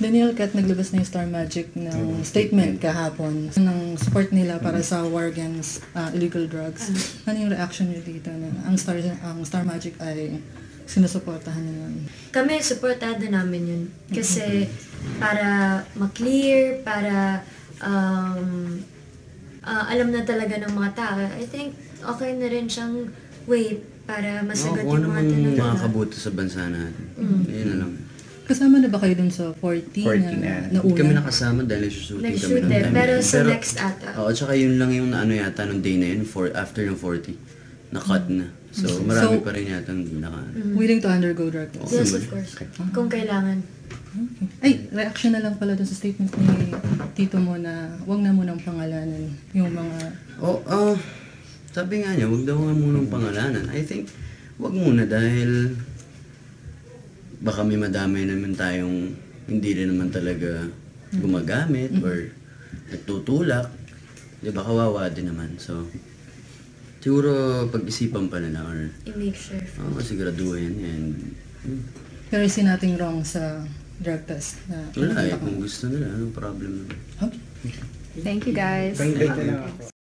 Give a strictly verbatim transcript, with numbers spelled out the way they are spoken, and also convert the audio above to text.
Daniel Cat naglabas na yung Star Magic ng statement kahapon ng support nila para sa war against uh, illegal drugs. Ano yung reaction niyo dito na ang Star ang Star Magic ay sinusuportahan niyo yun? Kami, supportado namin yun. Kasi para ma-clear, para um, uh, alam na talaga ng mga tao, I think okay na rin siyang way para masagot oh, yung mga tanong tinatala. makakabuti sa bansa natin. Mm. Yun na lang. Kasama na ba kayo dun sa forty, forty na, na. na Hindi kami una? nakasama dahil nagsushooting kami Nag-shoot ng eh, time. pero sa next ata. Oo, tsaka yun lang yung ano yata nung day na yun, for, after ng forty, na-cut na. So, So, marami pa rin yata hindi naka... Mm. Willing to undergo drug test? Yes, of course. Kung kailangan. Okay. Ay, reaction na lang pala dun sa statement ni Tito mo na wag na munang pangalanan yung mga... Oh, ah, sabi nga niya, wag daw nga munang pangalanan. I think, wag muna dahil baka may madamay naman tayong hindi rin naman talaga gumagamit or nagtutulak. Di ba, kawawa din naman. So, siguro pag-isipan pa nila or I-make sure. oh, siguraduhin and hmm, Pero is nothing wrong sa drug test? Na wala eh, kung gusto nila, anong problem naman. Okay. Thank you, guys. Thank you.